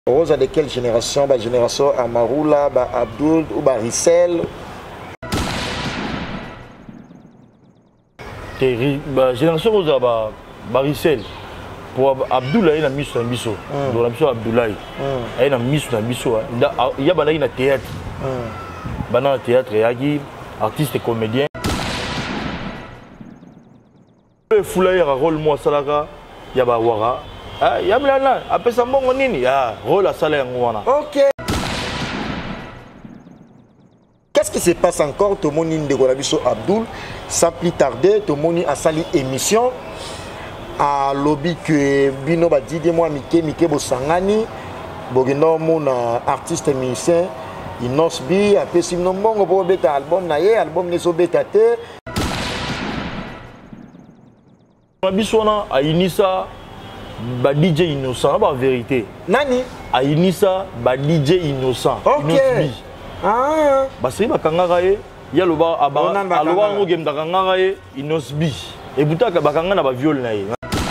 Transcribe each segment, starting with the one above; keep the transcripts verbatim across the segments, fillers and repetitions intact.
Rose de quelle génération? Bah génération Amaroula, bah Abdul ou bah Rissel. Bah génération Rose bah bah Rissel. Pour Abdoulaye na miso na biso. Donc na biso Abdoulaye. Ay na miso na biso. Il y a bana na théâtre. Bana na théâtre yaki artiste et comédien. Le foulay a rôle moi salaka ya ba wara. Ah ya blana après ça mbongo nini ya rôle à salaire ngwana. OK. Qu'est-ce qui se passe encore tout monde de Golabiso Abdul sans plus tarder tout monde a sali émission à lobby que bino ba didi moi mike mike bosangani bogendo mon artiste musicien inosbi après simno mbongo bo beta album na ye album nezo beta te. Bisona a inisa ba D J innocent ba vérité. Nani? A inisa ba D J innocent. OK. Ah. Ba c'est ba kangara ye ya loba aba aloba ngo game da kangara ye inosbi. Et butaka ba kangana ba viol na ye.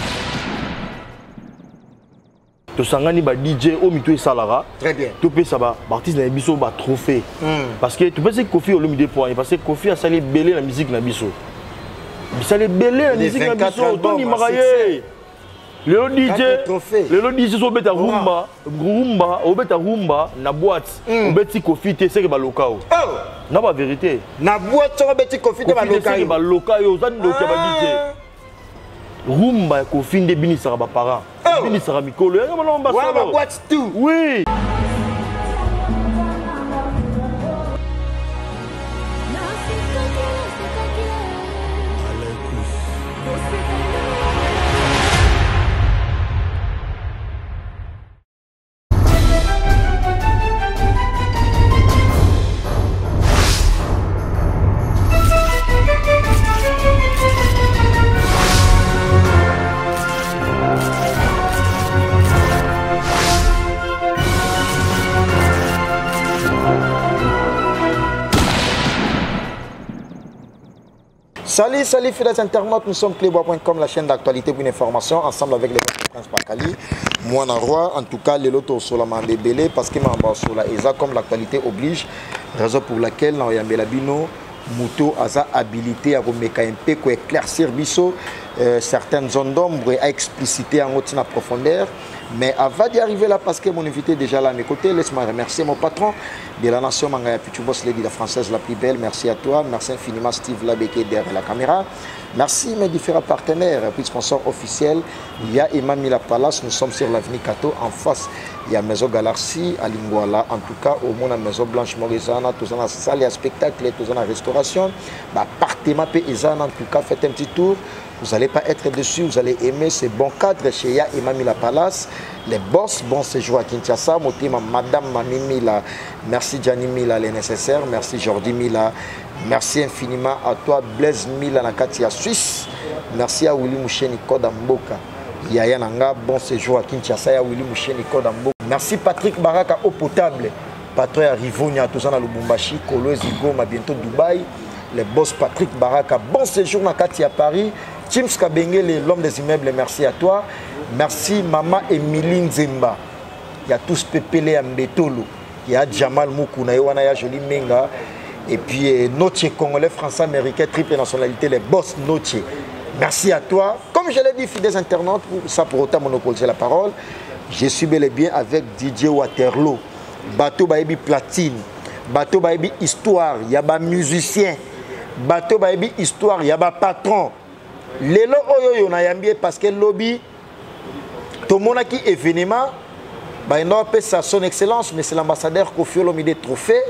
To sangani ba D J o mito salara. Très bien. To pe ça ba artiste na biso ba trophée. Parce que tu peux c'est Kofi Olomide point parce que Kofi a salé belé la musique na biso. Ça les belé la musique na biso Tony Maraye. Le D J le D J so beta rumba, rumba, o beta rumba na boîte, o beti Kofi te c'est que ba lokao. Oh, na ba vérité. Na boîte so beti Kofi te ba lokao. C'est ba lokao za ndo ke ba D J. Rumba Kofi nde bini sara ba parents. Bini sara mikolo. Ya ba lomba ça. Ouais, boîte tout. Oui. Salut, salut fidèles internautes, nous sommes clébois point com, la chaîne d'actualité pour une information, ensemble avec les Prince Bakali, moi roi, en tout cas les lotos sur la main belé parce que ma sur la ESA comme l'actualité oblige, raison pour laquelle nous avons Bino Mouto a habilité à remettre un peu pour éclaircir biso certaines zones d'ombre et à expliciter en haute profondeur. Mais avant d'y arriver là, parce que mon invité est déjà là à mes côtés, laisse-moi remercier mon patron de la nation Mangaya Pichubos, Lady la française la plus belle. Merci à toi. Merci infiniment Steve Labeke derrière la caméra. Merci mes différents partenaires, puis sponsors officiels. Il y a Imam La Palace, nous sommes sur l'avenue Kato en face. Il y a Maison Galaxy à Lingwala, en tout cas au monde à Maison Blanche Morizana, tous en salle à spectacle, tous en restauration. Bah, partez ma paix, en tout cas, faites un petit tour. Vous n'allez pas être déçus, vous allez aimer ces bons cadres chez Ya Imam La Palace. Les boss, bon séjour à Kinshasa. Motima, Madame Mami Mila, merci Gianni Mila, les nécessaires. Merci Jordi Mila. Merci infiniment à toi, Blaise Mila, Nakatia Suisse. Merci à Willy Moucheni Kodamboka. Yaya Nanga, bon séjour à Kinshasa. Ya Willy Moucheni Kodamboka. Merci Patrick Baraka, eau potable. Patron à Rivonia, tout ça dans le Lubumbashi, Kolo, Zigoma, bientôt Dubaï. Les boss Patrick Baraka, bon séjour Nakatia Paris. Tims Kabengele, l'homme des immeubles, merci à toi. Merci Maman Emilie Nzemba. Il y a tous Pépélé Ambetolo. Il y a Jamal Moukouna, il y a Jolie Menga. Et puis Noche Congolais, Français, Américain, triple nationalité, les boss Noche. Merci à toi. Comme je l'ai dit, fidèles internautes, ça pour autant monopoliser la parole. Je suis bel et bien avec D J Waterloo. Bateau Baby Platine. Bateau Baby Histoire. Il y a des musiciens. Bateau Baby Histoire. Il y a des patrons. Lelo oyo na yambie parce que lobby tout le monde qui événement bah il appelle ça son excellence mais c'est l'ambassadeur Kofi Olomide trophée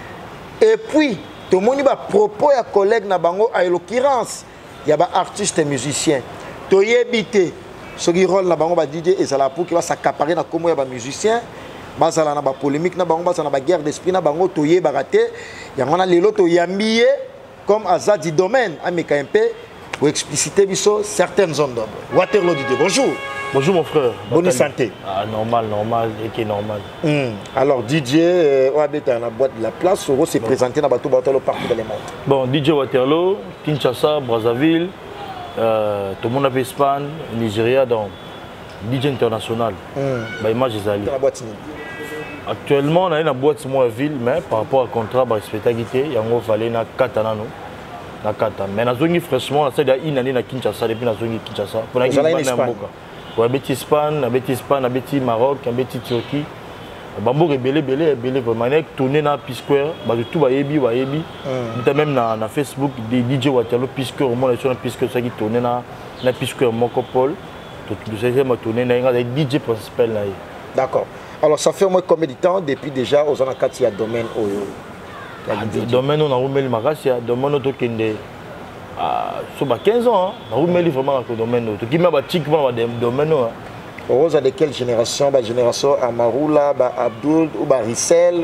et puis tout le monde va propos ya collègue na bango à l'occurrence il y a ba artistes et musiciens to yebité ce qui rôle na bango ba D J et ça la pour qui va s'accaparer na comme ya ba musiciens bazala na ba polémique na bango bazala na ba guerre d'esprit na bango to yeba raté ya ngona lelo to yambie comme Azadi domaine à Mekampe pour expliciter certaines zones d'ombre. Waterloo Didier, bonjour. Bonjour mon frère. Bonne santé. Ah, normal, normal, et qui est normal. Mm. Alors Didier, on habite dans la boîte de la place, on s'est présenté dans Bateau Waterloo partout dans le monde. Bon, D J Waterloo, Kinshasa, Brazzaville, euh, tout le monde a fait Espagne, Nigeria, donc D J international. Bah image ezali. La boîte ni. Actuellement on a une boîte moi ville mais par rapport au contrat ba respectabilité yango fallait na kata nano. Na kata mais na zongi fraîchement na c'est une année na Kinshasa depuis na zongi Kinshasa. Pour na mboka. Ouais beti Espagne, na beti Espagne, na beti Maroc, na beti Turquie. Bambo rebelle belé belé vraiment nek tourner na P-Square, ba tout ba yebi ba yebi. T'as même na na Facebook des D J Waterloo P-Square au moins sur na P-Square ça qui tourner na na P-Square Mokopol. Tout ça m'a tourné na les D J principal là. D'accord. Alors ça fait au moins combien de temps depuis déjà aux anakati ya domaine oyo. Domaine on a remis Makasia, domaine auto kende ah sur ba quinze ans, on a remis vraiment le domaine auto qui m'a ba tic pour le domaine. Rose de quelle génération? Ba génération Amaroula, ba Abdul ou ba Rissel?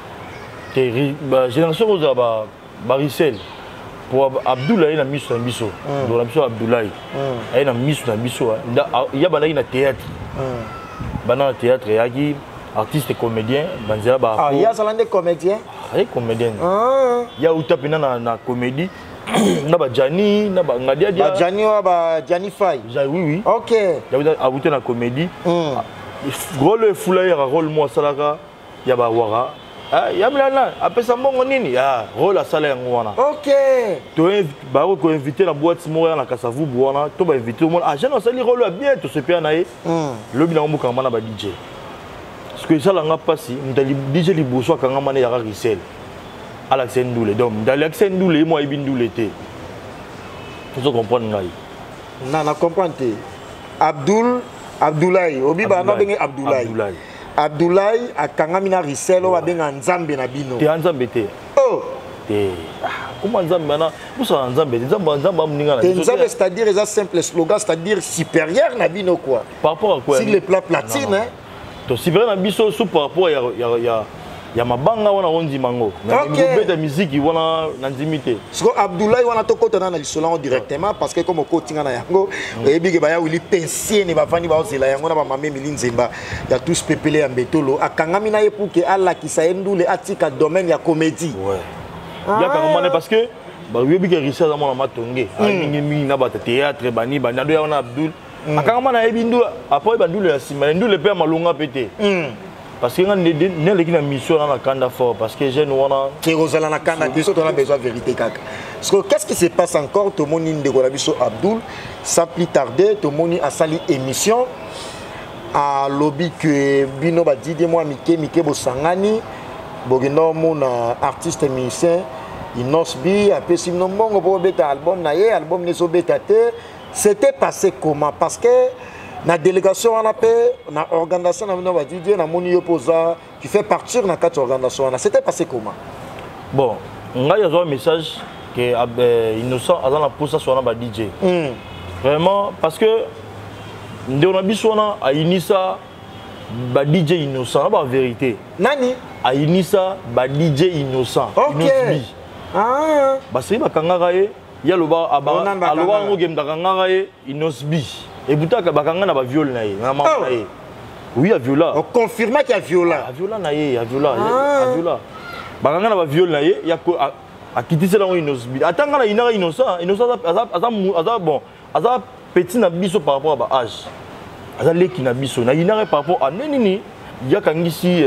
Ba génération Rose ba ba Rissel. Pour Abdoulaye na miso na biso. Donc la miso Abdoulaye. Il na miso na biso. Il y a bana na théâtre. Bana théâtre yaki artiste comédien, banzela ba. Ah, il y a salande comédien? Ah, il comédien. Ah. Il y a utapina na na comédie. Na ba Jani, na ba Ngadia dia. Ba Jani ou ba Jani Fay. Oui oui. OK. Il y a abuté na comédie. Rôle foulayer rôle moi salaka, il y a ba wara. Ah, il y a là après ça mon nini ah rôle à salaire ngwana. OK. Tu ba ko inviter la boîte Montréal na Kasavu bwana, to ba inviter moi ah jeune sali rôle bien to se pia na ye. Le bina mo kanga na ba D J. Parce que ça la nga pasi, ndali D J liboso kanga mana ya Rissel. Alaxen Ndoulé donc dans Alaxen Ndoulé moi ibin Ndoulé té. Faut comprendre ngai. Na na comprendre. Abdul Abdoulaye, obi ba na bengi Abdoulaye. Abdoulaye. Abdoulaye a kangamina Rissel o abenga nzambe na bino. Te nzambe te. Oh. Te. Comment nzambe na? Musa nzambe, nzambe nzambe mninga na. Te nzambe c'est-à-dire les simple slogan, c'est-à-dire supérieur na bino quoi. Par rapport à quoi? Si les plats platine hein. To supérieur na biso sous par rapport ya ya ya mabanga wana ondi mango. Na ngobeta musique wana na ndimité. Parce que Abdoulaye wana to kota na lisola directement parce que comme ko tinga na yango et bige ba ya wili pensier ne ba fani ba ozela yango na ba mame milinzemba ya tous pepele ya mbetolo akangami na ye pour que ala kisa endule atika domaine ya comédie. Ouais. Ya kangama parce que ba yobi ke Rissel za mona matonge. Mingi mingi na ba théâtre bani bana do ya wana Abdul. Akangama na ebindu après bandule ya sima ndule pe malonga pété. Parce que nous avons une mission dans la Kanda fort. Parce que j'ai besoin de Kanda, on a besoin de vérité. Qu'est-ce qui se passe encore? Tout le monde de Abdul, sans plus tarder, tout le monde a sali émission à lobby que Bino ba dit moi Mike Mike Bosangani, Bogeno mon artiste musicien, Inosbi, après si non bon pour beta album naie, album ne so beta te. C'était passé comment? Parce que la délégation on a fait, la organisation on a dit Dieu na moni opposa qui fait partir dans quatre organisations. C'était passé comment? Bon, on a un message que Innocent a dans la posa sur la D J. Vraiment parce que on a bisona a inisa ba D J Innocent, la vérité. Nani? A inisa ba D J Innocent. OK. Ah. Ba c'est ba kangaraye, ya loba aba aloba ngo game da kangaraye Inosbi. Et Boutaka Bakanga n'a pas violé. Oui, il y a viola. On confirme qu'il y a viola. Il y a viola, il y a viola. Il y a viola. Bakanga n'a pas violé. Il y a à quitter ça dans Inosbi. Attends, il y a innocent. Innocent, bon, il petit nabiso par rapport à l'âge. Il y a l'équipe nabiso. Il y a par rapport à Nenini. Il y a quand ici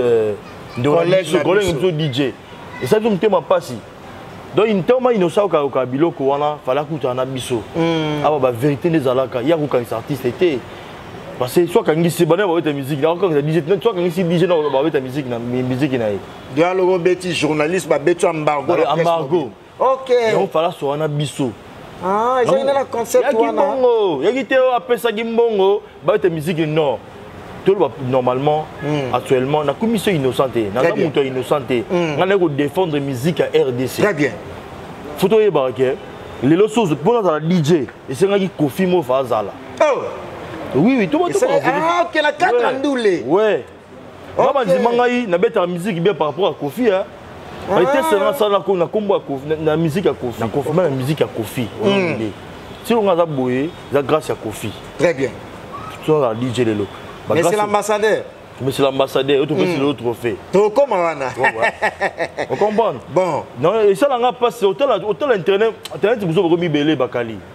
collègue D J. Et ça, je ne t'aime pas si. Donc il tellement innocent au kabilo koana fala kuta na biso aba ba vérité des alaka ya ko kan artiste était parce que soit quand il se bana ba ta musique là quand D J soit quand il se D J na ba ta musique na musique na yi dialogue beti journaliste ba betu embargo embargo OK donc fala so na biso ah j'ai une la concept wana ya gité apesa gimbongo ba ta musique non tout normalement actuellement la commission innocente na la moto innocente on a ko défendre musique à R D C très bien photo e barake les autres choses pour la D J et c'est nga qui Kofi mo fazala oh oui oui tout le monde ah OK la quatre ndoulé ouais baba nzimangai na beta musique bien par rapport à Kofi hein on était seulement ça na ko na kombo na musique à Kofi na Kofi na musique à Kofi on dit si on a boyé la grâce à Kofi très bien tout la D J lelo. Mais c'est l'ambassadeur. Mais c'est l'ambassadeur, tu peux c'est le trophée. Tu comment on comprend. Bon. Non, et ça là passe hôtel hôtel internet, internet vous avez remis belé bakali.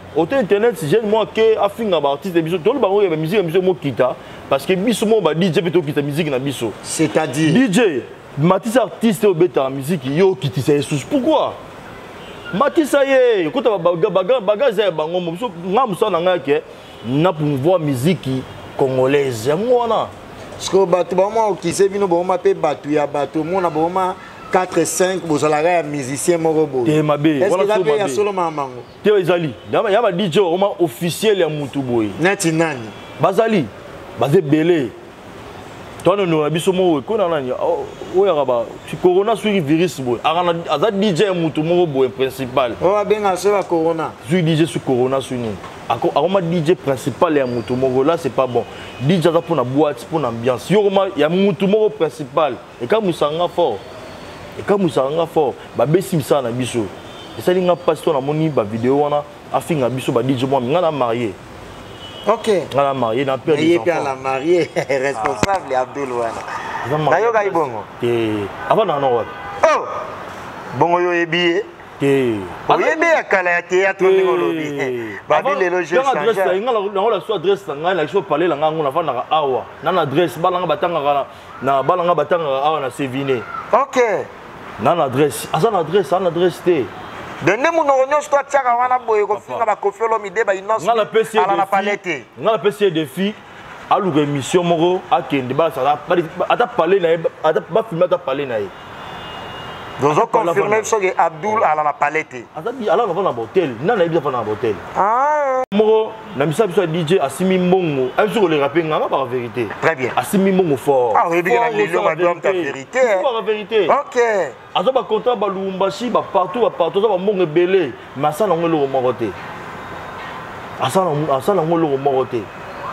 autant internet si j'aime moi que afinga ba artiste biso tout le bango ya musique biso mo kita parce que biso mo ba D J peut kita musique na biso c'est-à-dire D J Matisse artiste au bêta musique yo kiti ça sous pourquoi Matisse ye écoute baga baga baga za bango mo biso ngam ça na ngake na pour voir musique congolaise ngona parce que bato ba mo ki se bino ba ma pe bato ya bato mo na ba ma quatre cinq bozalaga ya musicien moko bo te mabe voilà so mabe solo mamango te ezali dama ya ba D J oma officiel ya mutu boy neti nani bazali baze belé tono no biso mo ko na nani o ya ba corona sur virus boy arana aza D J mutu moko boy principal o ba benga so ba corona sur D J sur corona sur ni ako aroma D J principal ya mutu moko là c'est pas bon D J za pour na boîte pour ambiance yo ya mutu moko principal et quand musanga fort et quand nous sommes fort, bah bessim ça na biso. Et ça linga passe ton amoni ba vidéo wana afinga biso ba D J moi ngana marié. OK. Ngana marié na père des enfants. Il est la marié responsable Abdul wana. Dayo ga ibongo. Eh, avant na no. Oh. Bongo yo ebié. Eh. O yebe akala ya théâtre ngolobi. Ba bi le loger changer. Adresse ngala ngala so adresse ngana la so parler la ngana na fana awa. Na adresse balanga batanga na balanga batanga awa na Sevine. OK. Nan adresse, azan adresse, an adresse te. Dende mu no nyo sto tiaka wana boye ko finga ba kofelo mi de ba inos. Ngala pesi ala na palette. Ngala pesi défi aluga émission moko akende ba sala ata parler na ata ba filmer ata parler na. Dozo confirmer so que Abdul ala na palette. Ata di ala na na hotel, na na bisa na hotel. Ah. Moko na bisa bisa D J asimi mbongo, a sur le rapper ngana par vérité. Très bien. Asimi mbongo fort. Ah oui, bien les gens doivent ta vérité. Pour la vérité. OK. Azo ba contrat ba Lumbashi ba partout ba partout ba mbongo belé, mais ça na ngolo moroté. Asa na asa na ngolo moroté.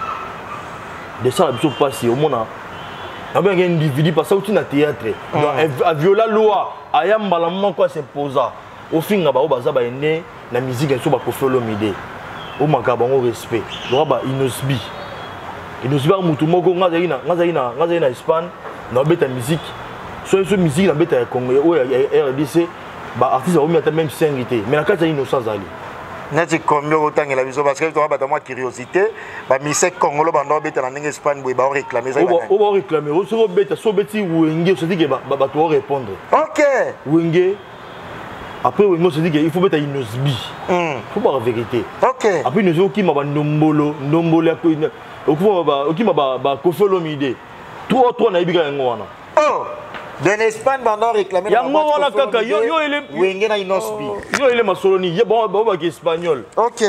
De ça biso passer au mona. Avec un individu parce que tu na théâtre. Donc a viola loi, ayamba la maman quoi s'imposa. Au fin ba o baza ba ene na musique so ba ko felo mide. O makaba ngo respect. Donc ba inosbi. Inosbi ba mutu moko ngaza ina, ngaza ina, ngaza ina Espagne, na beta musique. So so musique na beta Congo o R D C, ba artiste o mi ata même singité. Mais na kata innocence ali. Nati combien autant la vision parce que tu as battu moi curiosité ba mise Congolo bando beta na ninga Espagne boy ba réclamer ça. On va réclamer. O so beta so beti wenge se dit que ba ba to répondre. OK. Wenge après Wenge se dit qu'il faut beta inosbi. Hmm. Faut pas la vérité. OK. Après nous avons qui m'a ba ndombolo, ndombolo ko ina. Okufa ba ki m'a ba ba kofelo mide. Toi toi na ibika ngwana. Oh. En Espagne, pendant réclamer la kaka yo yo ele wenge na inosbi. Yo ele masoloni, ye bon ba ba espagnol. OK.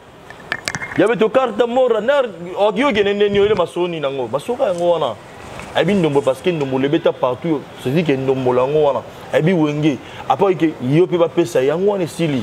Ya beto carte mora nar yo genene yo ele masoloni nango. Masoka ngwana. Abi ndombo parce que ndombo le beta partout, se dit que ndombo la ngwana. Abi wenge. Après que yo pe ba pesa yango wana sili.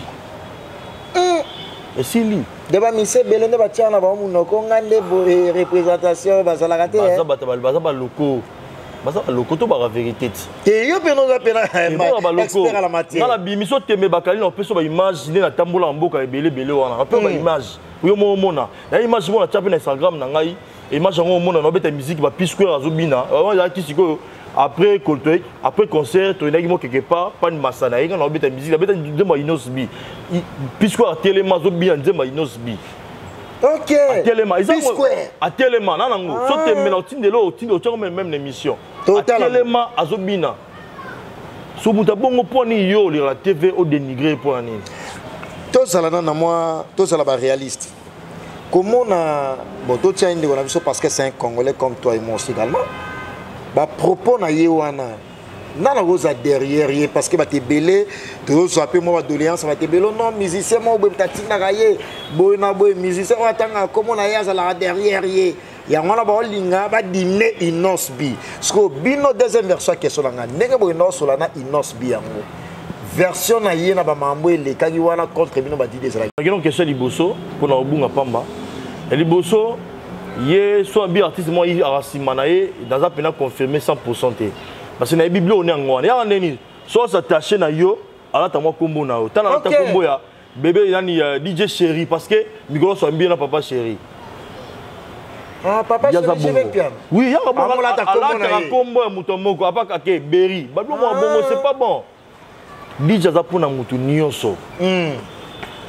Et sili. Deba mise belende ba tiana ba munoko ngande représentation ba salaka te. Baza bata baza ba loko. Basa lokoto ba vérité. Et yo pe no za pena expert à la matière. Na la bimiso tembe bakali na peso ba image ne na tambola mboka ebele bele wana. Après ba image. Yo mo mona. Ya image mona tchape na Instagram na ngai. Image ngo mona na beta musique ba pisque azobina. Wa ya kisiko après concert, après concert, tu n'as quelque part pas de masana. Il y a une bête musique, la bête de ma inosbi. Pisque à téléma zobina de ma inosbi. OK. À téléma, ils ont à téléma, non non. Soit tu mets au tin de l'eau, au tin de l'eau, même l'émission. À téléma azobina. So muta bongo poni yo la T V au dénigré pour ani. Tout ça là na moi, tout ça là ba réaliste. Comment na bon tout tient de on parce que c'est un Congolais comme toi et moi aussi également. Ba propos na yewana. Nana rosa derrière ye parce que ba te belé, to so appel moi doléance ba te belé non musicien mo be tatina gaye, boy na boy musicien wa tanga comment na ya la derrière ye. Ya ngona ba linga ba dîner inosbi. Sko bino deuxième version question nga ndenge boy no so la na inosbi yango. Version na ye na ba mambo ele kagi wana contre bino ba dide zala. Ngeno question liboso pour na obunga pamba. Et liboso ye so bi artiste moi il arasimana ye dans un pena confirmé cent pour cent. Parce que na Bible on est en ngwana ya neni so s'attacher na yo ala ta moi kombo na yo tana ta kombo ya bébé yani D J chéri parce que migolo so bien na papa chéri. Ah papa chéri bien. Oui ya ba ala ta kombo ya muto moko apaka ke Berry ba bongo c'est pas bon. D J za pona mutu nyonso. Hmm.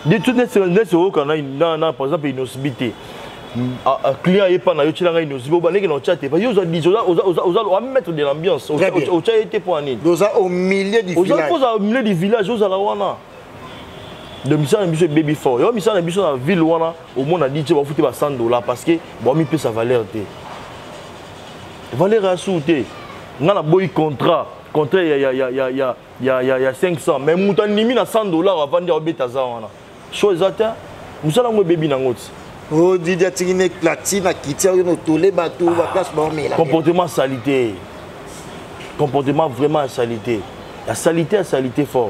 De tout net c'est quand on a par exemple une hospitalité. Un client est pas na yo tshilanga une hospitalité ba ndenge na tshate ba yo za dit oza oza oza mettre de l'ambiance au tshate été pour ani. Doza au milieu du village. Oza au milieu du village oza la wana. De misa na biso baby fort. Yo misa na biso na ville wana au monde a dit tu vas foutre ba cent dollars parce que bon mi peut sa valeur té. Valeur à souté. On a boy contrat, contrat il y a il y a il y a il y a il y a il y a cinq cents mais moutan nimi na cent dollars avant de obeta za wana. Chose ata, musala ngo baby na ngoti. Oh Didier Tigine platine qui no tolé bateau va place ba mela. Comportement salité. Comportement vraiment salité. La salité, la salité fort.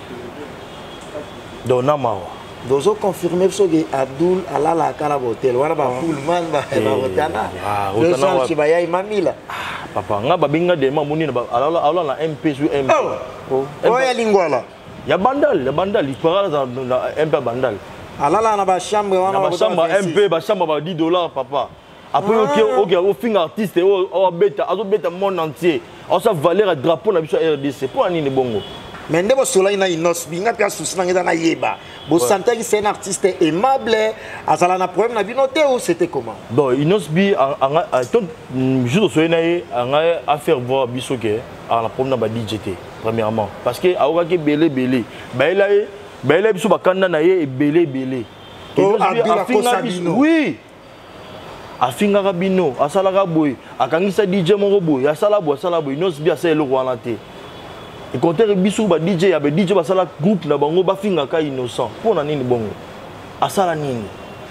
Donc namawa. Dozo confirmer so que Abdul ala la kala hotel wana ba full man ba ba hotana. Ah, hotana ki ba ya mamila. Ah, papa nga ba binga de mamuni na ala ala na M P sur M P. Oh. Oh ya lingwala. Ya bandal, ya bandal, il parle dans M P bandal. ala la na ba chambre wana ba chambre M P ba chambre ba dix dollars papa. Après OK OK au fin artiste au beta azo beta monde entier. On sa valeur drapeau na biso R D C pour ani ne bongo. Mais ndebo sola ina inos binga pia susina ngeda na yeba. Bo sentais que c'est un artiste aimable, azala na problème na binoté ou c'était comment? Bon, inos bi en juste soyez naé à faire voir bisoké à la problème na D J T premièrement parce que aoka ke belé belé. Ba ela ba ela biso ba kanda na ye belé belé. Oh Abdul Kosabino. Oui. Afinga rabino, asala raboy, akangisa D J moko boy, asala boy, asala boy, inos bi asala lo wana te. Et quand tu bisu ba D J ya ba D J ba sala groupe na bango ba finga ka innocent pour na nini bongo asala nini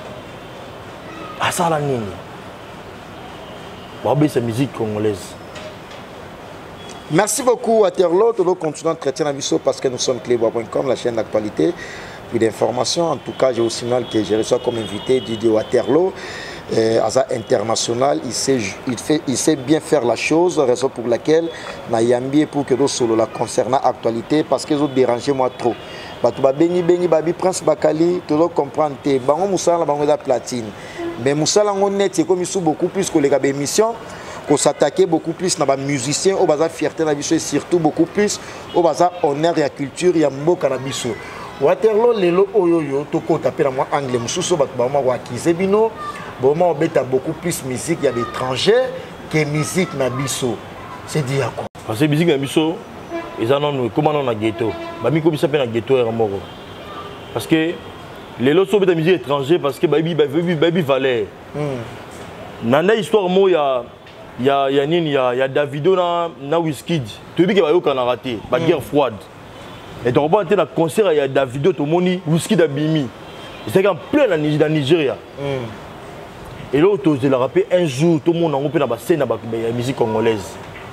asala nini ba sa musique congolaise. Merci beaucoup Waterloo, nous continuons de traiter la biso parce que nous sommes clébois point com, la chaîne d'actualité puis d'information. En tout cas, j'ai au signal que j'ai reçu comme invité Didier Waterloo. Euh, Asa international, il sait, il, fait, il sait bien faire la chose, raison pour laquelle Nayambi pour que nous solo la concernant l'actualité parce qu'ils ont dérangé moi trop. Batouba Beni Beni Babi Prince Bakali, tu dois comprendre, Bango Moussa la Bango da platine. Mais Moussa la net, c'est comme il beaucoup plus que les gars d'émission, qu'on s'attaquait beaucoup plus dans les musiciens, au bazar fierté na biso et surtout beaucoup plus au bazar honneur et culture, il y a mot cannabis. Waterloo lelo oyoyo toko taper moi anglais mususo bat ba moi akize bino bon moi beta beaucoup plus musique il y a d'étrangers que musique na biso c'est dit à quoi parce que musique na biso ils en ont comment on a ghetto ba mi ko bisa pe na ghetto era moko parce que lelo so beta musique étranger parce que baby baby baby valeur nana histoire mo ya ya ya nini ya ya Davido na na Wizkid tu bi ke ba yo kana raté ba guerre froide. Et donc, on va entrer dans le concert, il y a Davido, tout le monde, Wizkid Abimi. C'est en plein dans le Nigeria. Et là, je l'ai rappelé un jour, tout le monde a repris dans la scène de la musique congolaise.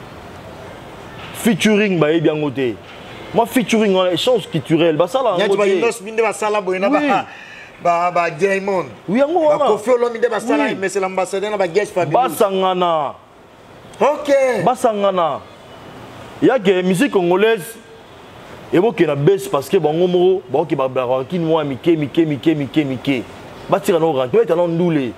Featuring, bah, bien côté. Moi, featuring, on a échange culturel. Bah, ça là, on a une noce, mine de la salle, bah, bah, bah, Diamond. Oui, on a. Bah, Kofi Olomide, bah, ça là, mais c'est l'ambassadeur, bah, Guest Fabulous. Bah, Sangana. Ok. Bah, Sangana. Il y a que la musique congolaise. Et moi qui na baisse parce que bon moro bon qui barbara qui moi mike mike mike mike mike ba tira no rang tu es allons ndoulé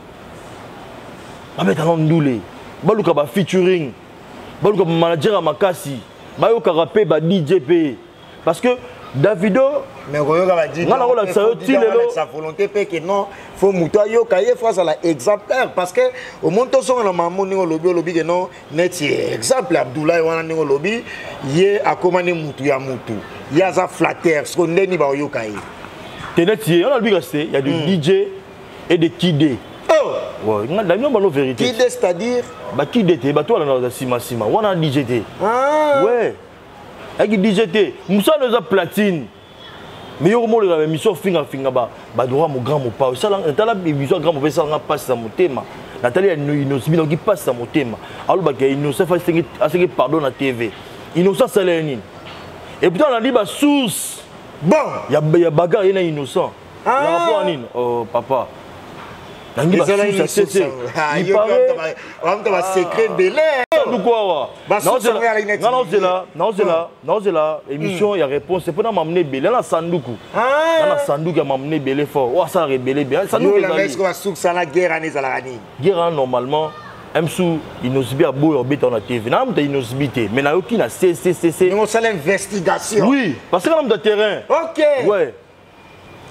ba mettre allons ndoulé ba luka ba featuring ba luka manager à makasi ba yo ka rapper ba D J P parce que Davido mais royo ka ba dit non non ça ti lelo sa volonté pe que non faut muto yo ka ye face à la exemplaire parce que au monde to so na mamu ni lobi lobi que non net exemple Abdoulaye wana ni lobi ye akomani mutu ya mutu ya za flatter ce qu'on ndeni ba yo ka ye tenetier on a lui resté il y a du D J et des kidé oh ouais on a la non vérité kidé c'est-à-dire ba kidé te ba toi na sima sima wana D J T ah ouais avec D J T Moussa nous a platine mais yo mo la émission finga finga ba ba droit mon grand mon pa ça là la émission grand mon ça nga passe ça mon thème Nathalie Innocent bino qui passe ça mon thème alors ba Innocent fa c'est pardon na T V Innocent ça là ni et puis on a dit ba source bon il y a il y a bagarre il y a Innocent la rapport nini oh papa il paraît il paraît on va secret belé nous quoi non c'est là non c'est là non c'est là non c'est là émission il y a réponse c'est pour m'amener belé là sanduku là sanduku il m'amener belé fort oh ça rebellé bien sanduku est-ce qu'on va souk ça la guerre année ça la rani guerre normalement Msou Inosbi a beau orbiter na T V na mta Inosbité mais na yoki na C C C C on ça l'investigation oui parce que na mta terrain OK ouais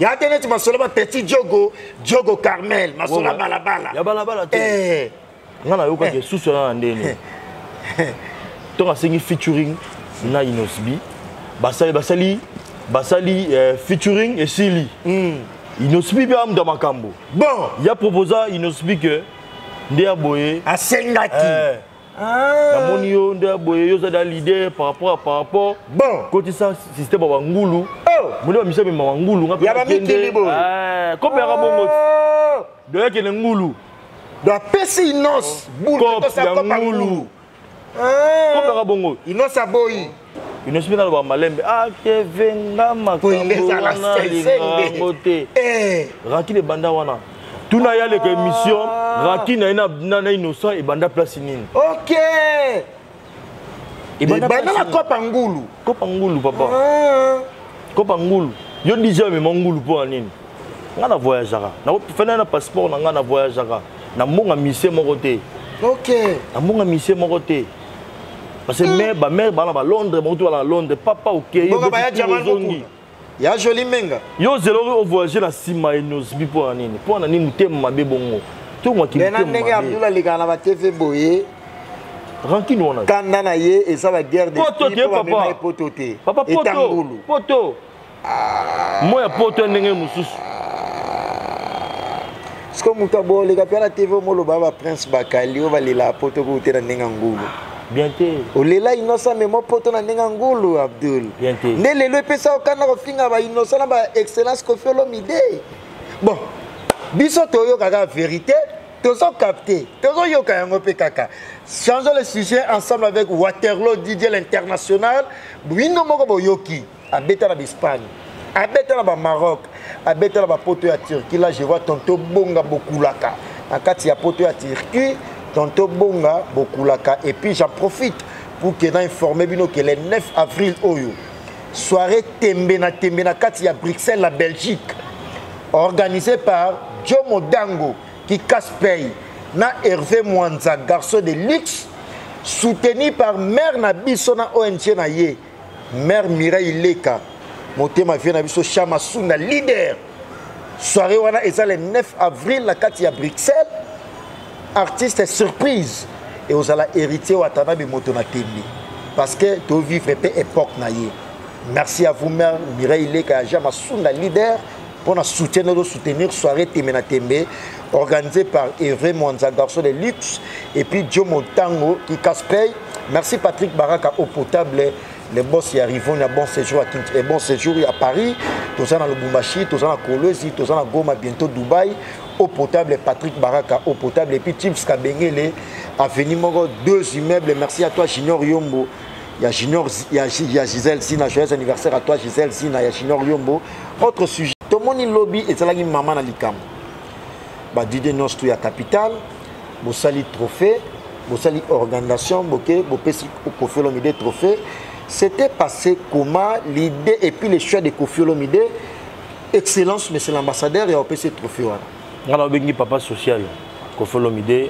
Il y a des gens petit Diogo, Diogo Carmel, Masola Balabala. Ya Balabala. Eh. Ngana yoka ke sous sur ndene. To nga singi featuring na Inosbi. Basali basali basali featuring et Sili. Inosbi bi am dans makambo. Bon, il a proposé Inosbi que Ndea Boye à Sengati. Ah. La monio Ndea Boye yo za leader par rapport par rapport. Bon, côté ça système ba ngulu. Oh, Molo mi se me ngulu nga. Ya ba mikili bo. Ah, ko pera bongo. De yake ngulu. Do pesi Inos, boule to sa ko ngulu. Ah. Ko pera bongo. Inos aboyi. Inosbi na ba malembe. Ah, ke venga makambo na ngote. Eh, Raki le banda wana. Tuna ya leke mission, Raki na ina na innocent et banda place nini. OK. Et banda la kopa ngulu. Kopa ngulu papa. Ah. Kopa ngulu. Yo déjà me ngulu pour nini. Nga na voyagera. Na fena na passeport na nga na voyagera. Na monga mission moko te. OK. Na monga mission moko te. Parce que mère ba mère ba na Londres, mo to na Londres, papa OK. Yo ba ya zongi. Ya joli menga. Yo zelo au voyager na sima Inosbi pour nini. Pour na ni mutema mabe bongo. To moi ki mutema. Na ndenge Abdullah ligana ba T V boye. Rankine wana. Kanda na ye et ça va guerre de poto te papa. Poto te. Papa poto. Poto. Moi poto ndenge mususu. Est-ce que muta bo les gars la T V mo lo baba Prince Bakali o va lila poto ko te na ndenge ngulu. Bien te. O lela Innocent mais mo poto na ndenge ngulu Abdul. Bien te. Ne lelo epesa okana ko finga ba Innocent na ba excellence Koffi Olomide. Bon. Biso to yo kaka vérité. Tozo capté, tozo yoka yango pe kaka. Changeons le sujet ensemble avec Waterloo D J l'international. Bwino moko boyoki, abeta na Espagne, abeta na Maroc, abeta na poto ya Turquie. Là je vois tonto bonga bokulaka. Akati ya poto ya Turquie, tonto bonga bokulaka. Et puis j'en profite pour que informer bino que le neuf avril oyo, soirée tembe na tembe na kati ya Bruxelles la Belgique, organisée par Jomo Dango qui casse paye na Hervé Mwanza garçon de luxe soutenu par mère Nabiso na O N G na ye mère Mireille Leka motema vient na biso Chama Sunda leader soirée wana eza le neuf avril la kati ya Bruxelles artiste surprise et ozala héritier watana bi moto na tembi parce que to vivre pe époque na ye merci à vous mère Mireille Leka Chama Sunda leader pour nous soutenir, nous soutenir soirée Temena Tembe organisée par Hervé Mwanza garçon de luxe et puis Joe Montango qui casse paye. Merci Patrick Baraka au potable les boss y arrivent, il y a bon séjour à Kinshasa, et bon séjour à Paris, tous dans le Lubumbashi, tous dans la Kolwezi, tous dans la Goma, bientôt Dubaï. Au potable Patrick Baraka au potable et puis Chips Kabengele a venu deux immeubles. Merci à toi Junior Yombo. Il y a Junior, il y a, il y a Gisèle Sina, joyeux anniversaire à toi Gisèle Sina, il y a Junior Yombo. Autre sujet, tout le monde lobby et c'est là que maman a l'icam. Bah Didier Nostou à capitale, vous sali trophée, vous sali organisation, vous pesi Koffi Olomide trophée. C'était passé comment l'idée et puis les choix de Koffi Olomide, excellence monsieur l'ambassadeur et au P C trophée. On a bengi papa social, Koffi Olomide.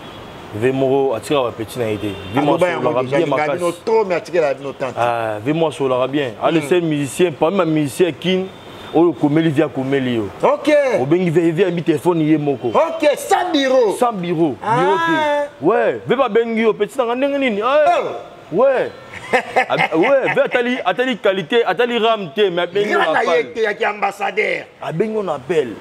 Vemoro atira petit na été. Vemoro sur bien ma trop mais atira la tante. Ah, Vemoro sur la bien. Allez c'est musicien, pas même musicien kin o komeli via komeli yo. OK. O bengi via mi téléphone yé moko. OK, sans bureau. Sans bureau, bureau té. Ouais, ve pas bengi o petit na ndenge nini. Ouais. Ouais, ve atali atali qualité, atali ram té mais bengi on appelle. Il y a ambassadeur. A bengi on appelle.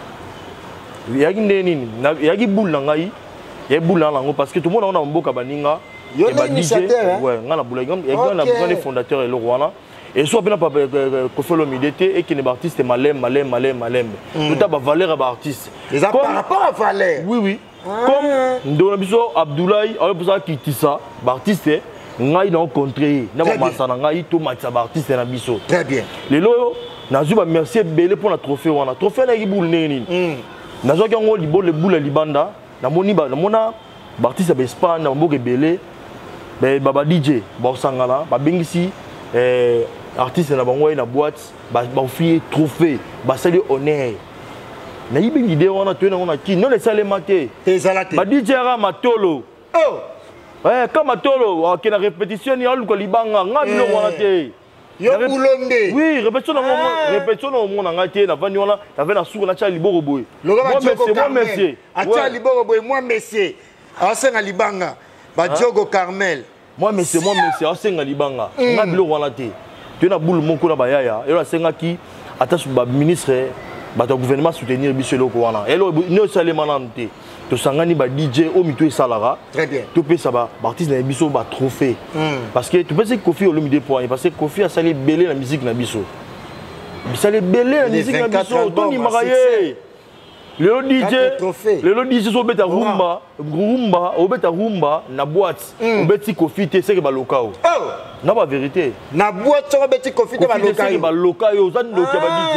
Yaki nini, yaki boule na ngai. Il y a boule parce que tout le monde a un beau cabaninga. Il y a un initiateur. Ouais, on a boule. Il y a un fondateur et le roi. Et soit bien Koffi Olomide et qui est artiste malem, malem, malem, malem. Tout a valeur à artiste. Par rapport à valeur. Oui, oui. Comme Donabiso Abdoulaye, on a qui tissa, artiste. Ngai na rencontré, na masana ngai to matsa artiste na biso. Très bien. Les loyo, na zuba merci belé pour la trophée wana. Trophée na ki boule neni. Na zo ki ngo libo le boule libanda. Na moni ba na mona artiste ba Espagne na mboke belé. Be baba D J ba sangala ba bengisi eh artiste na bango na boîte ba ba fier trophée ba sali honneur. Na yibi idée wana to na ona ki non le sale maté. Tezalate. Ba D J ra matolo. Oh. Ouais, comme matolo, qui na répétition ni alu ko libanga ngabilo wana té. Yo boulondé. Oui, répétition dans mon répétition dans mon angati na vani wana, t'avais la sourd na cha liboro boy. Moi monsieur, moi monsieur. Acha liboro boy, moi monsieur. Asenga libanga. Ba Diogo Carmel. Moi monsieur, moi monsieur, asenga libanga. Na bilo wana te. Tu na boule moko na bayaya. Yo asenga ki attache ba ministre ba gouvernement soutenir biso loko wana. Elo ne sale manante. To sangani ba D J o mito salara. Très bien. Tu peux ça ba artiste na biso ba trophée. Parce que tu peux c'est Kofi Olomide point parce que Kofi a salé belé la musique na biso. Il salé belé la musique na biso. Tony Maraye. Le D J, le D J so beta rumba, rumba, o beta rumba na boîte. O beti Kofi te c'est que ba lokao. Oh. Na ba vérité. Na boîte so beti Kofi te ba lokao. C'est que ba lokao zan lokao ba D J.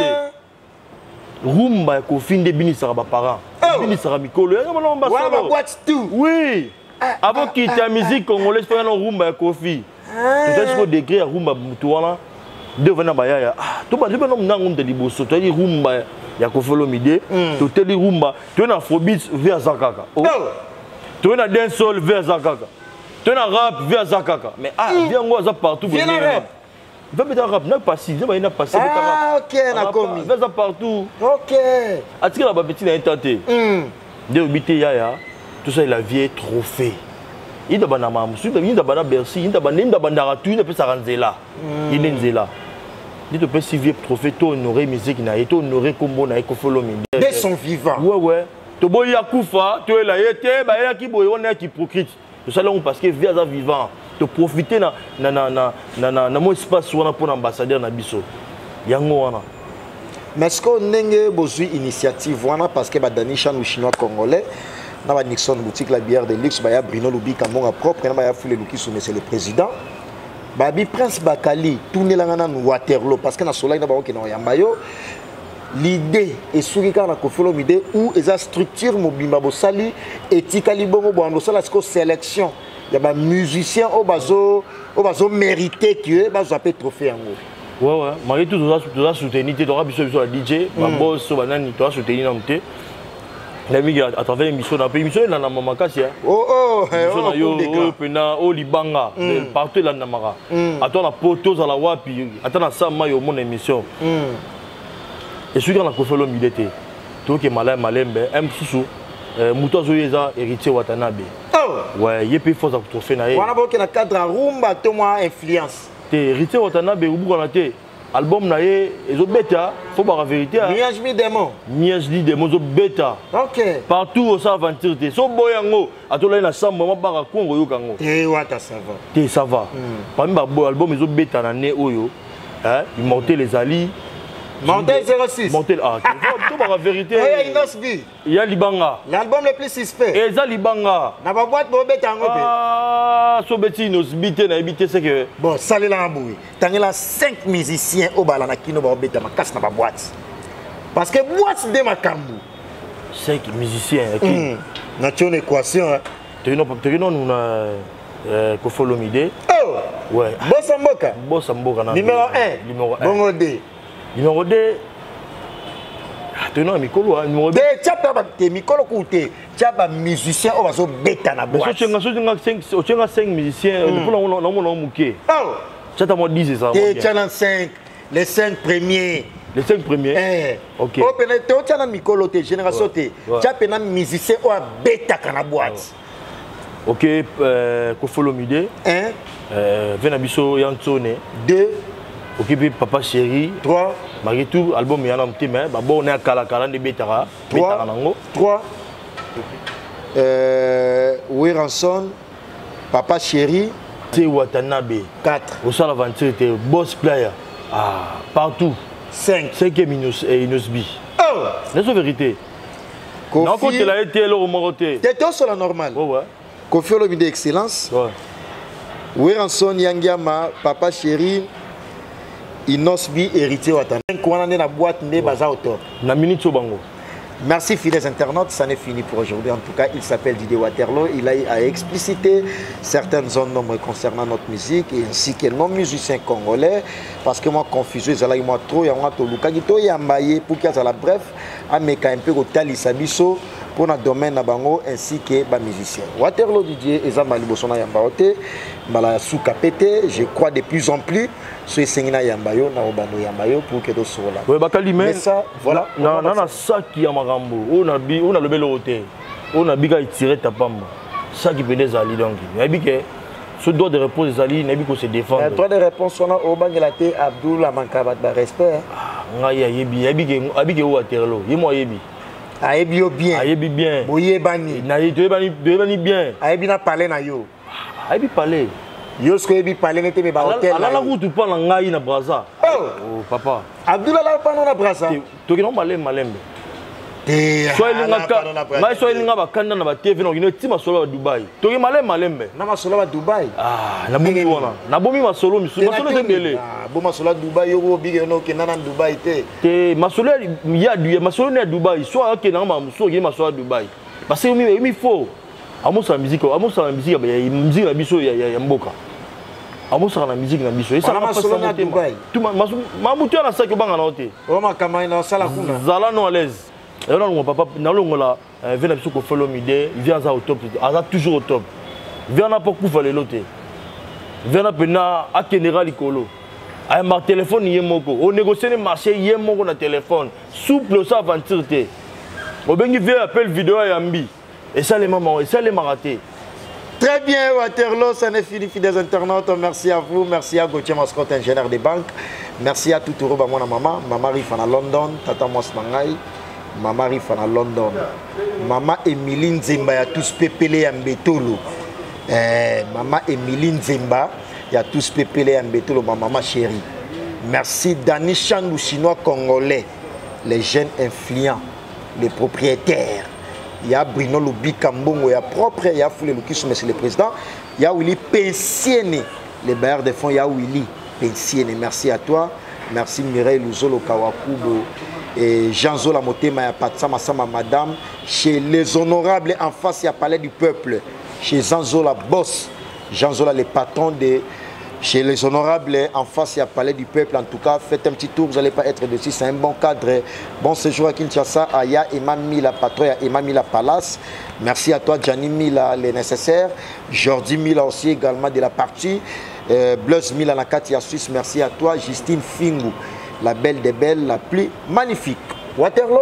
Rumba Kofi de binisara ba parents. Binisara mikolo. Ya ba lomba ça. Wa boîte tout. Oui. Avant qu'il ta musique congolaise pas non rumba Kofi. Tu as ce degré rumba mutuana devant bayaya. Ah, to ba devant non ngum de liboso. Tu dis rumba ya Kofi Olomide. Tu te dis rumba, tu es na afrobeat vers Zakaka. Tu es na dancehall vers Zakaka. Tu es na rap vers Zakaka. Mais ah, viens moi ça partout. Viens na rap. Va mettre rap, n'a pas si, n'a pas passé. Ah OK, na commis. Va ça partout. OK. Atire la babeti na intenté. De obité yaya. Tout ça, la vie est trophée. Il y a des gens qui sont dans Bercy, il y a des gens qui sont dans tout, il y a des gens qui sont là. Il y a des gens qui sont si vieux trophée, tu honoré musique, tu honoré combo, tu Kofi Olomide. Dès son vivant. Ouais, ouais. Tu bois Yakoufa, tu es là, tu es là, tu es là, tu es hypocrite. C'est ça parce que via vivant, tu profites de mon espace pour l'ambassadeur Nabiso. Yango. Mais est-ce qu'on a une initiative parce que Dani Chan ou Chinois Congolais? Na ba Nixon boutique la bière de luxe ba ya Bruno Lubi Kamonga propre na ba ya Foule Luki sous monsieur le président ba bi Prince Bakali tourner la ngana Waterloo parce que na soleil na ba ko na yamba yo l'idée est souri ka na Kofi Olomide où eza structure mobimba bo sali etikali bongo bo ando sala ko sélection ya ba musicien au bazo au bazo mérité que ba zo peut trophée yango. Ouais ouais, malgré tout doit doit soutenir tu dois biso biso la D J ba boss so banani doit soutenir namte. L'ami à travers l'émission, dans l'émission, il y a un maman qui est. Oh oh, oh, Libanga, partout là, Namara. Attends la poteau à la wapi, attends la sama yo mon émission. Et celui qui a Kofi Olomide, tout qui est malin malembe, M Susu, Mouto Zoyeza héritier Watanabe. Oh. Ouais, il y a plus force à trophée naé. Voilà bon que na cadre rumba to moi influence. T'es héritier Watanabe ou bukanate. Album naé, ils ont bêta, faut voir la vérité. Miage mi démon. Miage mi démon, ils ont bêta. Ok. Partout où ça aventure, t'es so boyango. À tout là, il y a ça, maman bara Congo yo kango. T'es ouata ça va. T'es ça va. Parmi les albums, ils ont bêta na né oyo. Hein, ils montaient les alliés. Montel zéro six. Montel ah. Tout voir la vérité. Il y a Inosbi. Il y a Libanga. L'album le plus suspect. Et ça Libanga. Na ba boîte bo bêta ngo be. Ah, so bêti Inosbi te na habité c'est que. Bon, ça les là boui. Tangela cinq musiciens au bala na kino ba bêta ma casse na ba boîte. Parce que boîte de makambu. cinq musiciens qui na une équation. Tu non tu non nous na Kofi Olomide. Oh. Ouais. Bossa Mboka. Bossa Mboka na. Numéro un. Numéro un. Bongo deux. Numéro deux. Tu non Mikolo numéro deux. Tu as pas de Mikolo côté. Tu as pas musicien au baso bêta na boîte. Tu as cinq tu as cinq musiciens depuis on on on muké. Oh. Tu as moi dix c'est ça. Tu as cinq les cinq premiers. Les cinq premiers. Eh. OK. Oh pené tu as Mikolo te génération te. Tu as pené musicien au bêta na boîte. OK, Kofi Olomide. un. Euh Venabiso Yansone. deux. OK, puis Papa Chéri. trois. Malgré tout, album il y a un petit mais bon on est à Kala Kala de Betara. trois. trois. Euh Wiranson. Papa Chéri. T Watanabe. quatre. Au sein l'aventure était boss player. Ah, partout. cinq. cinq minus et Inosbi. Oh, c'est la vérité. Kofi. Non, quand il a été là au Moroté. T'étais sur la normale. Ouais ouais. Kofi Olomide excellence. Ouais. Wiranson Yangiama, Papa Chéri. Inosbi héritier Watanabe. Kwana na boîte ne baza auteur. Na minute au bango. Merci fidèles internautes, ça n'est fini pour aujourd'hui. En tout cas, il s'appelle Didier Waterloo. Il a, a explicité certaines zones nombreuses concernant notre musique et ainsi que nos musiciens congolais. Parce que moi, confusion, ils ont moi trop, il y a moi tout le cas, il y a maillé pour qu'il y ait bref, à me un peu au tali sabiso, pour le domaine na bango ainsi que les musiciens. Waterloo Didier et Zambali Bosona Yambaote, Mala Soukapete, je crois de plus en plus, ce Sengina Yambayo, na Obano Yambayo pour que d'autres soient là. Oui, Bakali, mais ça, voilà. Non, non, non, ça qui est Marambo, on a bi, on a le bel hôtel, on a biga tiré ta pamba, ça qui peut des alliés donc. Mais bien ce droit de réponse des alliés, n'est pas se défendre. Le droit de réponse, on a au Bangalate Abdul Amankabat de respect. Ah, yebi, yebi, yebi où Waterloo, yemo yebi. Ayebi bien. Ayebi bien. Boye bani. Na yebi bani, bani bien. Ayebi na parler na yo. Ayebi parler. Yo ce que yebi parler n'était pas hôtel. Alors la route pas na ngai na Brazza. Oh, papa. Abdullah la pas na Brazza. To ki no malem malembe. Eh. Soit il nga ka, mais soit il nga ba kanda na ba T V no ino tima solo ba Dubai. To ki malem malembe. Na masolo ba Dubai. Ah, na bomi wana. Na bomi masolo misu. Masolo te bele. Ah, bo masolo Dubai yo big no ke na Dubai te. Te masolo ya du masolo na Dubai. Soit ke na ma muso ki masolo Dubai. Parce que mi mi faut. Amusa musique, amusa musique ya musique na biso ya ya mboka. Amusa na musique na biso. Ça na masolo na Dubai. Tu ma ma mutu na saki banga na hote. O ma kamai na sala kuna. Zala no à l'aise. Et là, mon papa, dans le monde là, vient à ce follow midé, il vient au top, il toujours au top. Il vient à pour faire l'autre. Il vient à peine à général Icolo. À un téléphone, il y a moko. On négocie les marchés, il y a moko dans téléphone. Souple, ça aventure. Au bien il vient appel vidéo à Yambi. Et ça les mamans, et ça les maratés. Très bien, Waterloo, ça n'est fini, fidèles internautes. Merci à vous, merci à Gauthier Mascotte, ingénieur des banques. Merci à tout le monde, mon maman, maman Rifana London, Tata Mosmangai. Maman Rifana à London. Maman Emiline Zemba, il y a tous pépélé à Mbetolo. Eh, Maman Emiline Zemba, il y a tous pépélé à Mbetolo, ma maman chérie. Merci Dani Chandou, chinois congolais, les jeunes influents, les propriétaires. Il y a Bruno Lubi Kambongo, il y a propre, il y a Foulé Lukis, monsieur le président. Il y a Willy Pensiene, les bailleurs de fonds, il y a Willy Pensiene. Merci à toi. Merci Mireille Luzolo Kawakubo. Et Jean Zola Motema ya Patsama Sama Madame, chez les honorables en face, il y a Palais du Peuple, chez Jean Zola Boss, Jean Zola le patron de chez les honorables en face, il y a Palais du Peuple. En tout cas, faites un petit tour, vous n'allez pas être dessus, c'est un bon cadre. Bon séjour à Kinshasa, à Ya Emma Mila Patron, à Emma Mila Palace. Merci à toi, Gianni Mila, les nécessaires. Jordi Mila aussi également de la partie. Euh, Bleus Mila Nakatia Suisse, merci à toi. Justine Fingu, la belle des belles, la plus magnifique. Waterloo,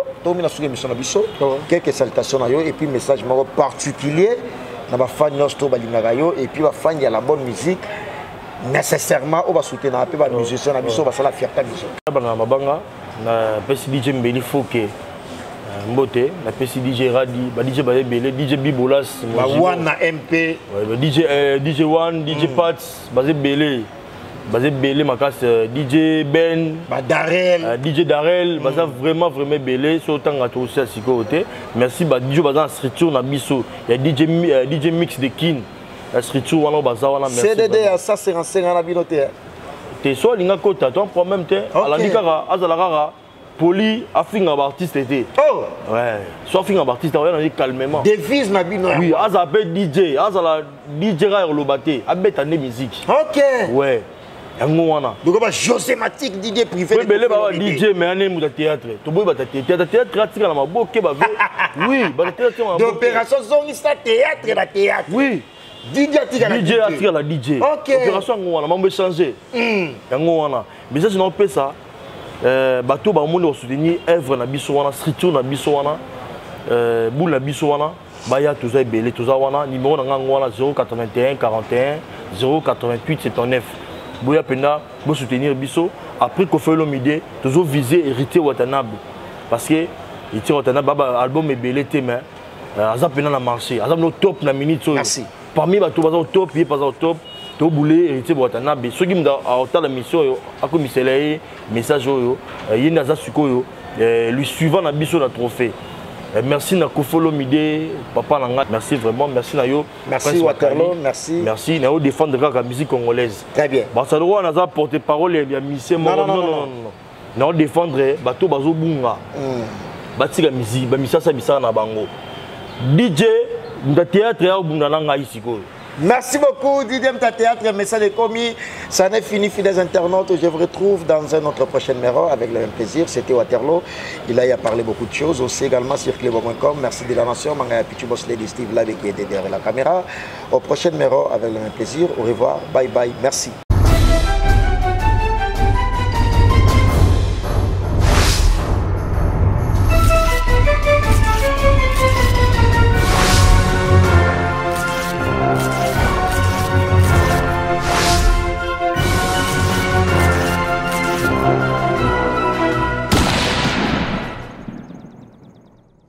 quelques salutations à yo et puis message particulier dans ma fan nostro balingagayo et puis ma fan il y a la bonne musique nécessairement on va soutenir un peu les musiciens na biso va ça la fierté biso. Banga mabanga na P C D J Mbeli Foke Mbote na P C D J Radi ba D J Balebele D J Bibolas ba wana M P D J D J One D J Pats basé Belé basé Belé Makas D J Ben bah Darel D J Darel basé vraiment vraiment Belé sur autant à tout ça côté merci bah D J basé structure na biso il y a D J D J Mix de Kin la structure wana basé wana merci C D D à ça cinquante-cinq na binoté te so linga kota ton problème te ala nikara azala rara poli afinga artiste était oh ouais soit afinga artiste on dit calmement devise na bino oui azabe D J azala D J ra lobate abeta ne musique OK ouais yango wana donc ba josématique D J privé oui belé ba D J mais ane muta théâtre to boy ba théâtre théâtre atika na maboke ba oui ba théâtre na d'opération zongista théâtre la théâtre oui D J atika la D J atika la D J opération ngo wana mambo changer yango wana mais ça sinon peut ça euh bateau ba monde soutenir œuvre na biso wana structure na biso wana euh boule na biso wana ba ya tout ça belé tout ça wana numéro na ngo wana zéro quatre-vingt-un quarante et un zéro quatre-vingt-huit soixante-neuf boya pena bo soutenir biso après qu'on fait l'omidé toujours viser hériter Watanabe parce que il tire Watanabe baba album est belé té mais azap pena na marché azap no top na minute merci parmi bateau baza au top il pas au top to boulé hérité Watanabe ceux qui m'da à la mission à commissaire message yo yenda za sukoyo lui suivant na biso na trophée. Merci na Kofolo Midé papa nanga merci vraiment merci na yo merci Waterloo merci merci na yo défendre la musique congolaise très bien parce que on a porter parole ya mission non non non non défendre bato bazo bunga batika musique ba misasa bisana na bango D J nda théâtre ya bunga nanga isiko Merci beaucoup, Didier Mta Théâtre, message de commis. Ça n'est fini, fidèles internautes. Je vous retrouve dans un autre prochain numéro avec le même plaisir. C'était Waterloo. Il a, il a parlé beaucoup de choses. Aussi également sur clébo point com. Merci de la nation. Mangaya Pichu Boss Lady Steve Lavé qui était derrière la caméra. Au prochain numéro avec le même plaisir. Au revoir. Bye bye. Merci.